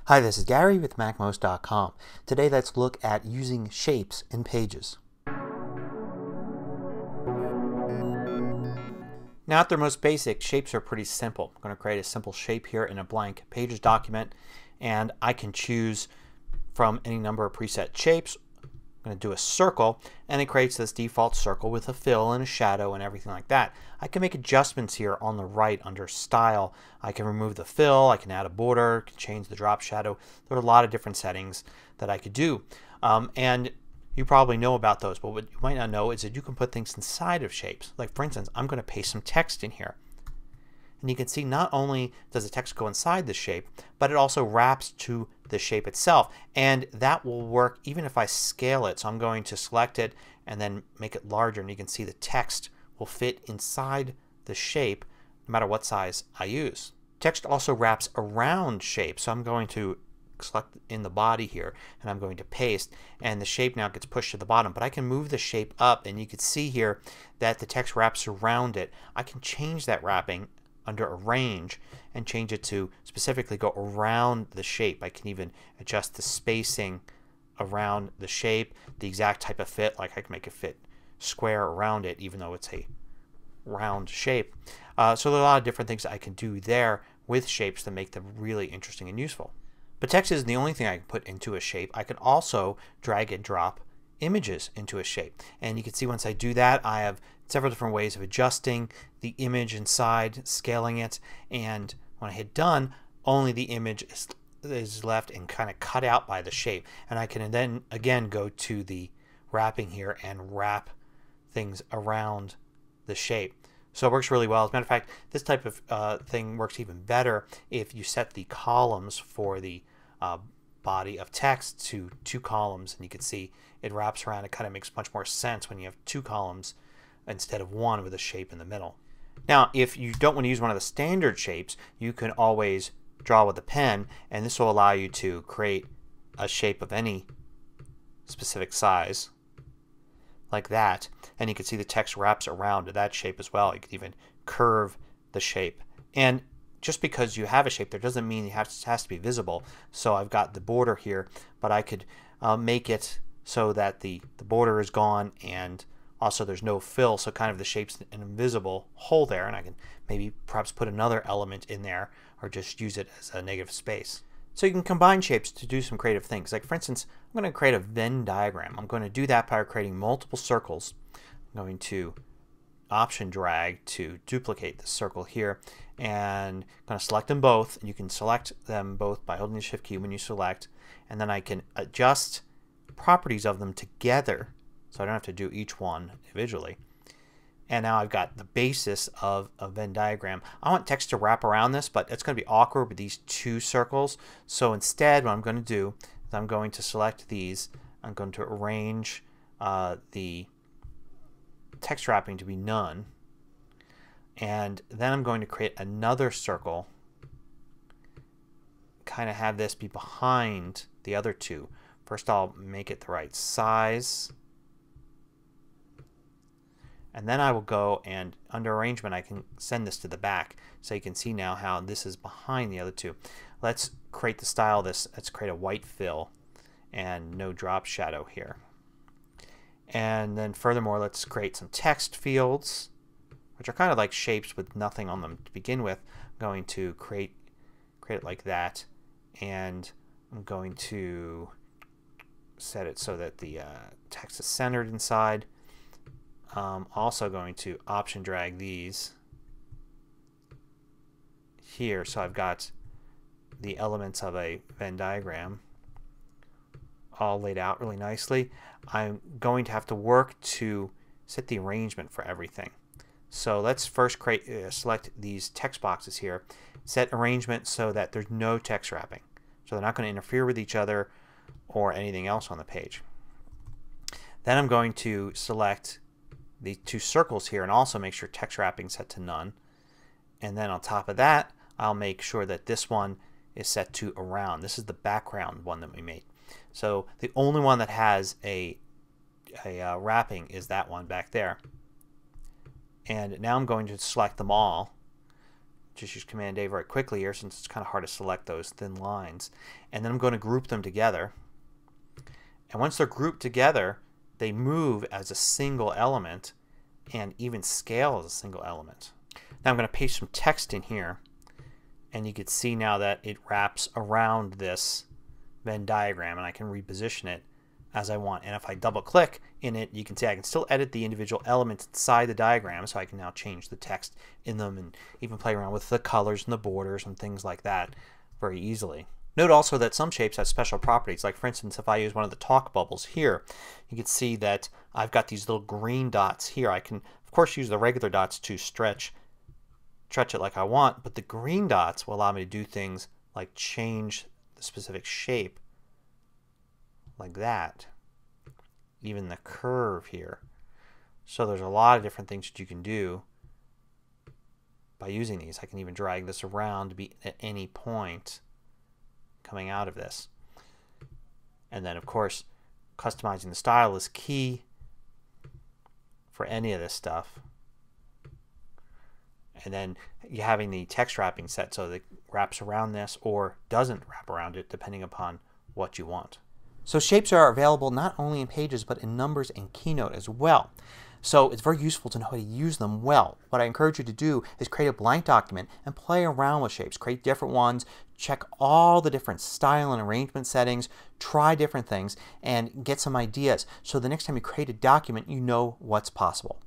Hi, this is Gary with MacMost.com. Today let's look at using shapes in Pages. Now at their most basic, shapes are pretty simple. I'm going to create a simple shape here in a blank Pages document, and I can choose from any number of preset shapes. I'm going to do a circle, and it creates this default circle with a fill and a shadow and everything like that. I can make adjustments here on the right under Style. I can remove the fill, I can add a border, can change the drop shadow. There are a lot of different settings that I could do. And you probably know about those, but what you might not know is that you can put things inside of shapes. Like for instance, I'm going to paste some text in here. And you can see not only does the text go inside the shape, but it also wraps to the shape itself. And that will work even if I scale it. So I'm going to select it and then make it larger, and you can see the text will fit inside the shape no matter what size I use. Text also wraps around shape. So I'm going to select in the body here and I'm going to paste, and the shape now gets pushed to the bottom. But I can move the shape up, and you can see here that the text wraps around it. I can change that wrapping under Arrange and change it to specifically go around the shape. I can even adjust the spacing around the shape, the exact type of fit. Like I can make it fit square around it even though it's a round shape. So there are a lot of different things I can do there with shapes to make them really interesting and useful. But text isn't the only thing I can put into a shape. I can also drag and drop images into a shape. And you can see once I do that I have several different ways of adjusting the image inside, scaling it, and when I hit done only the image is left and kind of cut out by the shape. And I can then again go to the wrapping here and wrap things around the shape. So it works really well. As a matter of fact, this type of thing works even better if you set the columns for the body of text to 2 columns, and you can see it wraps around. It kind of makes much more sense when you have 2 columns instead of 1 with a shape in the middle. Now if you don't want to use one of the standard shapes, you can always draw with a pen, and this will allow you to create a shape of any specific size like that, and you can see the text wraps around that shape as well. You can even curve the shape. And just because you have a shape there doesn't mean it has to be visible. So I've got the border here, but I could make it so that the border is gone and also there's no fill, so kind of the shape's an invisible hole there, and I can maybe perhaps put another element in there or just use it as a negative space. So you can combine shapes to do some creative things. Like for instance, I'm going to create a Venn diagram. I'm going to do that by creating multiple circles. I'm going to Option drag to duplicate the circle here, and I'm going to select them both. You can select them both by holding the Shift key when you select, and then I can adjust properties of them together so I don't have to do each one individually. And now I've got the basis of a Venn diagram. I want text to wrap around this, but it's going to be awkward with these 2 circles. So instead what I'm going to do is I'm going to select these. I'm going to arrange the text wrapping to be none. And then I'm going to create another circle. Kind of have this be behind the other 2. First I'll make it the right size. And then I will go and under arrangement I can send this to the back, so you can see now how this is behind the other 2. Let's create the style of this. Let's create a white fill and no drop shadow here. And then furthermore let's create some text fields, which are kind of like shapes with nothing on them to begin with. I'm going to create it like that, and I'm going to set it so that the text is centered inside. Also going to Option drag these here, so I've got the elements of a Venn diagram all laid out really nicely. I'm going to have to work to set the arrangement for everything. So let's first select these text boxes here, set arrangement so that there's no text wrapping, so they're not going to interfere with each other or anything else on the page. Then I'm going to select the 2 circles here and also make sure text wrapping set to none. And then on top of that I'll make sure that this one is set to around. This is the background one that we made. So the only one that has a wrapping is that one back there. And now I'm going to select them all just use Command A very quickly here since it's kind of hard to select those thin lines. And then I'm going to group them together. And once they're grouped together, they move as a single element and even scale as a single element. Now I'm going to paste some text in here, and you can see now that it wraps around this Venn diagram, and I can reposition it as I want. And if I double click in it, you can see I can still edit the individual elements inside the diagram, so I can now change the text in them and even play around with the colors and the borders and things like that very easily. Note also that some shapes have special properties. Like for instance, if I use one of the talk bubbles here, you can see that I've got these little green dots here. I can of course use the regular dots to stretch it like I want, but the green dots will allow me to do things like change the specific shape like that. Even the curve here. So there's a lot of different things that you can do by using these. I can even drag this around to be at any point coming out of this. And then of course customizing the style is key for any of this stuff. And then you having the text wrapping set so that it wraps around this or doesn't wrap around it depending upon what you want. So shapes are available not only in Pages but in Numbers and Keynote as well. So it's very useful to know how to use them well. What I encourage you to do is create a blank document and play around with shapes. Create different ones. Check all the different style and arrangement settings. Try different things and get some ideas so the next time you create a document you know what's possible.